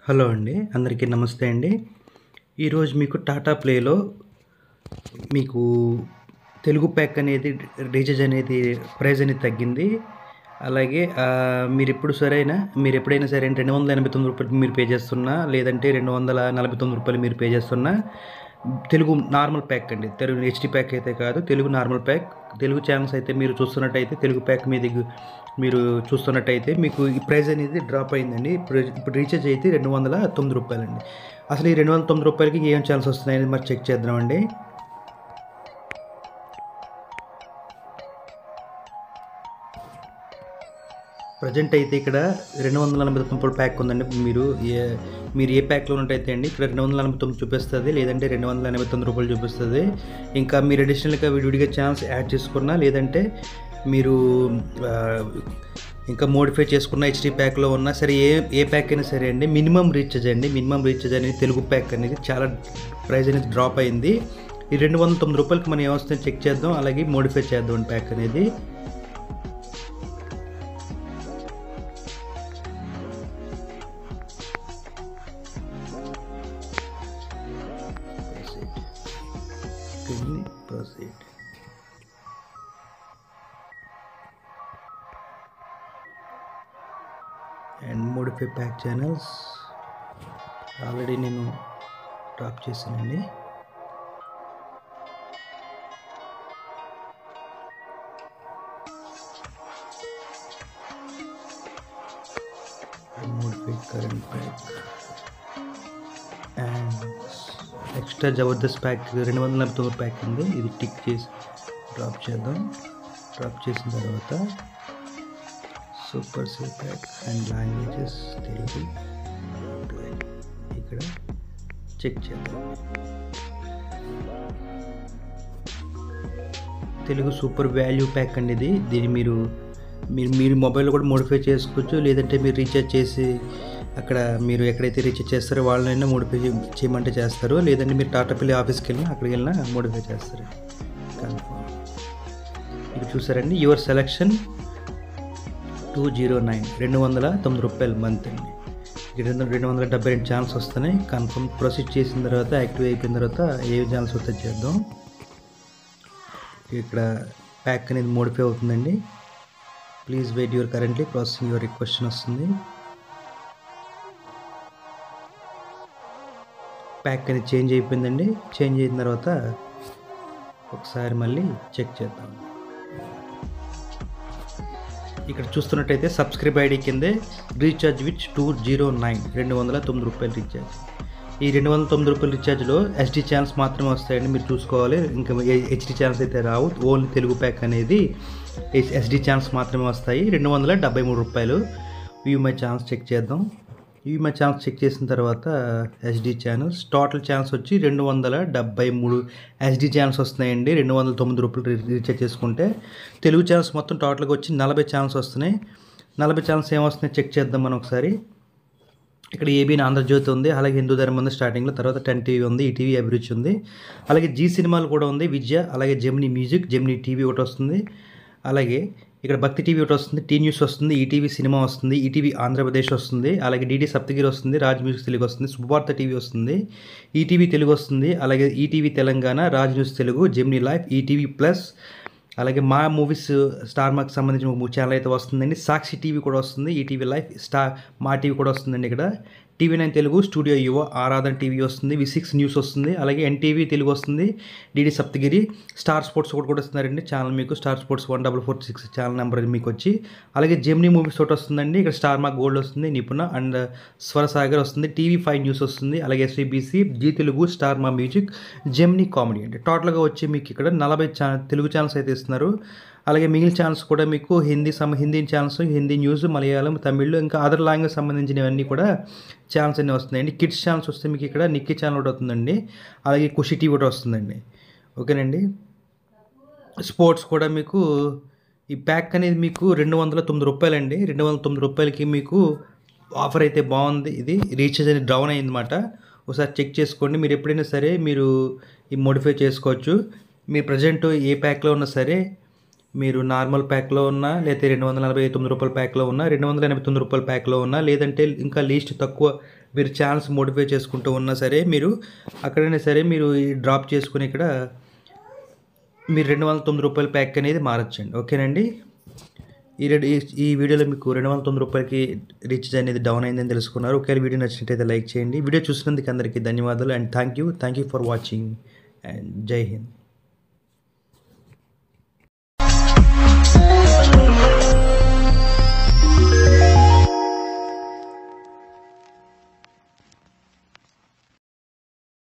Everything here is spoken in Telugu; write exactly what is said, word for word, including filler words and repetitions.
హలో అండి, అందరికీ నమస్తే అండి. ఈరోజు మీకు టాటా ప్లేలో మీకు తెలుగు ప్యాక్ అనేది రీఛార్జ్ అనేది ప్రైస్ అనేది తగ్గింది. అలాగే మీరు ఎప్పుడు సరైనా మీరు ఎప్పుడైనా సరే రెండు వందల ఎనభై తొమ్మిది రూపాయలు మీరు పే చేస్తున్నా, లేదంటే రెండు వందల నలభై తొమ్మిది రూపాయలు మీరు పే చేస్తున్నా, తెలుగు నార్మల్ ప్యాక్ అండి. తెలుగు హెచ్డి ప్యాక్ అయితే కాదు, Telugu normal pack. Telugu channels అయితే మీరు చూస్తున్నట్టయితే తెలుగు ప్యాక్ మీద మీరు చూస్తున్నట్టయితే మీకు ఈ ప్రైస్ అనేది డ్రాప్ అయిందండి. ఇప్పుడు ఇప్పుడు రీఛార్జ్ అయితే రెండు వందల తొమ్మిది రూపాయలండి. అసలు ఈ రెండు వందల తొమ్మిది రూపాయలకి ఏం ఛానల్స్ వస్తున్నాయని మరి చెక్ చేద్దామండి. ప్రజెంట్ అయితే ఇక్కడ రెండు వందల నలభై తొమ్మిది రూపాయల ప్యాక్ ఉందండి. మీరు ఏ మీరు ఏ ప్యాక్లో ఉన్నట్టయితే అండి ఇక్కడ రెండు వందల నలభై తొమ్మిది చూపిస్తుంది, లేదంటే రెండు వందల ఎనభై తొమ్మిది రూపాయలు చూపిస్తుంది. ఇంకా మీరు అడిషనల్గా విడివిడిగా ఛానల్స్ యాడ్ చేసుకున్నా, లేదంటే మీరు ఇంకా మోడిఫై చేసుకున్న హెచ్డి ప్యాక్లో ఉన్నా సరే, ఏ ఏ ప్యాక్ అయినా సరే అండి, మినిమం రీఛార్జ్ అండి. మినిమం రీఛార్జ్ అనేది తెలుగు ప్యాక్ అనేది చాలా ప్రైస్ అనేది డ్రాప్ అయింది. ఈ రెండు వందల తొమ్మిది రూపాయలకి మనం ఏమొస్తుందో చెక్ చేద్దాం, అలాగే మోడిఫై చేద్దాం ప్యాక్ అనేది. Proceed. And modify pack channels already నేను డ్రాప్ చేశానండి. modify current pack and extra Jabardasth pack రెండు వందల నలభై తొమ్మిది ప్యాక్ ఉంది. ఇది టిక్ చేసి డ్రాప్ చేద్దాం. డ్రాప్ చేసిన తర్వాత super save pack and languages Telugu ఇక్కడ చెక్ చేద్దాం. తెలుగు సూపర్ వాల్యూ ప్యాక్ అండి ఇది. దీన్ని మీరు మీరు మీరు మొబైల్లో కూడా మోడిఫై చేసుకోవచ్చు, లేదంటే మీరు రీఛార్జ్ చేసి అక్కడ మీరు ఎక్కడైతే రీఛార్జ్ చేస్తారో వాళ్ళైనా మోడిఫై చేయమంటే చేస్తారు, లేదంటే మీరు టాటా ప్లే ఆఫీస్కి వెళ్ళినా అక్కడికి వెళ్ళినా మోడిఫై చేస్తారు. కన్ఫర్మ్. ఇక్కడ చూసారండి, your selection two zero nine రెండు వందల తొమ్మిది రూపాయలు మంత్ అండి. రెండు రెండు వందల డెబ్బై రెండు ఛానల్స్ వస్తున్నాయి. కన్ఫర్మ్ ప్రొసీడ్ చేసిన తర్వాత యాక్టివ్ అయిపోయిన తర్వాత ఏ ఛానల్స్ వస్తే చేద్దాం. ఇక్కడ ప్యాక్ అనేది మోడిఫై అవుతుందండి. Please wait your currently processing your request వస్తుంది. ప్యాక్ అనేది చేంజ్ అయిపోయిందండి. చేంజ్ అయిన తర్వాత ఒకసారి మళ్ళీ చెక్ చేద్దాం. ఇక్కడ చూస్తున్నట్టయితే సబ్స్క్రైబ్ ఐడి కిందే recharge with two zero nine రెండు వందల తొమ్మిది రూపాయలు రీఛార్జ్. ఈ రెండు వందల తొమ్మిది రూపాయల రీఛార్జ్లో ఎస్డి ఛానల్స్ మాత్రమే వస్తాయండి, మీరు చూసుకోవాలి. ఇంకా హెచ్డి ఛానల్స్ అయితే రావు. ఓన్లీ తెలుగు ప్యాక్ అనేది ఎస్డి ఛానల్స్ మాత్రమే వస్తాయి. రెండు వందల డెబ్బై మూడు రూపాయలు. వ్యూ మై ఛానల్స్ చెక్ చేద్దాం. వ్యూ మై ఛానల్స్ చెక్ చేసిన తర్వాత ఎస్డి ఛానల్స్ టోటల్ ఛానల్స్ వచ్చి రెండు వందల డెబ్బై మూడు ఎస్డి ఛానల్స్ వస్తున్నాయండి. రెండు వందల తొమ్మిది రూపాయలు రీఛార్జ్ చేసుకుంటే తెలుగు ఛానల్స్ మొత్తం టోటల్గా వచ్చి నలభై ఛానల్స్ వస్తున్నాయి. నలభై ఛానల్స్ ఏమొస్తున్నాయి చెక్ చేద్దాం మనం ఒకసారి. ఇక్కడ ఏబీఎన్ ఆంధ్రజ్యోతి ఉంది, అలాగే హిందూ ధర్మం ఉంది స్టార్టింగ్లో, తర్వాత టెన్ టీవీ ఉంది, ఈటీవీ అభిరుచి ఉంది, అలాగే జీ సినిమాలు కూడా ఉంది, విద్య, అలాగే జెమినీ మ్యూజిక్, జెమినీ టీవీ ఒకటి వస్తుంది, అలాగే ఇక్కడ భక్తి టీవీ ఒకటి వస్తుంది, టీ న్యూస్ వస్తుంది, ఈటీవీ సినిమా వస్తుంది, ఈటీవీ ఆంధ్రప్రదేశ్ వస్తుంది, అలాగే డీడీ సప్తగిరి వస్తుంది, రాజ్ మ్యూజిక్ తెలుగు వస్తుంది, శుభవార్త టీవీ వస్తుంది, ఈటీవీ తెలుగు వస్తుంది, అలాగే ETV Telangana, Raj news Telugu, Gemini life, ETV plus, అలాగే మా మూవీస్ స్టార్ మార్క్ సంబంధించిన ఛానల్ అయితే వస్తుందండి. సాక్షి టీవీ కూడా వస్తుంది, ETV life, star Maa TV కూడా వస్తుందండి. ఇక్కడ టీవీ నైన్ తెలుగు, స్టూడియో యువ, ఆరాధన టీవీ వస్తుంది, వి సిక్స్ న్యూస్ వస్తుంది, అలాగే ఎన్టీవీ తెలుగు వస్తుంది, డీడీ సప్తగిరి, స్టార్ స్పోర్ట్స్ ఒకటి కూడా వస్తున్నారండి ఛానల్. మీకు star sports one double four six channel number మీకు వచ్చి, అలాగే జెమినీ మూవీస్ ఒకటి వస్తుందండి. ఇక్కడ స్టార్ మార్క్ గోల్డ్ వస్తుంది, నిపుణ అండ్ స్వరసాగర్ వస్తుంది, టీవీ ఫైవ్ న్యూస్ వస్తుంది, అలాగే SVBC, Zee Telugu, star Maa music, Gemini comedy అండి. టోటల్గా వచ్చి మీకు ఇక్కడ నలభై ఛానల్ తెలుగు ఛానల్స్ అయితే ఇస్తున్నారు. అలాగే మిగిలిన ఛానల్స్ కూడా మీకు హిందీ సమ హిందీ ఛానల్స్, హిందీ న్యూస్, మలయాళం, తమిళ్, ఇంకా అదర్ లాంగ్వేజ్ సంబంధించినవన్నీ కూడా ఛానల్స్ అన్నీ వస్తున్నాయండి. కిడ్స్ ఛానల్స్ వస్తే మీకు ఇక్కడ నిక్కీ ఛానల్ ఒకటి వస్తుందండి, అలాగే ఖుషి టీవీ ఒకటి వస్తుందండి. ఓకేనండి. స్పోర్ట్స్ కూడా మీకు ఈ ప్యాక్ అనేది మీకు రెండు వందల తొమ్మిది రూపాయలండి. రెండు వందల తొమ్మిది రూపాయలకి మీకు ఆఫర్ అయితే బాగుంది. ఇది రీఛార్జ్ అనేది డౌన్ అయిందన్నమాట. ఒకసారి చెక్ చేసుకోండి. మీరు ఎప్పుడైనా సరే మీరు ఈ మోడిఫై చేసుకోవచ్చు. మీరు ప్రజెంట్ ఏ ప్యాక్లో ఉన్నా సరే మీరు నార్మల్ ప్యాక్లో ఉన్నా, లేకపోతే రెండు వందల నలభై తొమ్మిది రూపాయల ప్యాక్లో ఉన్నా, రెండు వందల ఎనభై తొమ్మిది రూపాయల ప్యాక్లో ఉన్నా, లేదంటే ఇంకా లీస్ట్ తక్కువ మీరు ఛానల్స్ మోడిఫై చేసుకుంటూ ఉన్నా సరే, మీరు అక్కడైనా సరే మీరు డ్రాప్ చేసుకుని ఇక్కడ మీరు రెండు వందల తొమ్మిది రూపాయల ప్యాక్ అనేది మారచ్చండి. ఓకేనండి. ఈ రెండు ఈ వీడియోలో మీకు రెండు వందల తొమ్మిది రూపాయలకి రీఛార్జ్ అనేది డౌన్ అయిందని తెలుసుకున్నారు. ఒకవేళ వీడియో నచ్చినట్టయితే లైక్ చేయండి. వీడియో చూసినందుకు అందరికీ ధన్యవాదాలు and thank you thank you for watching and జై హింద్.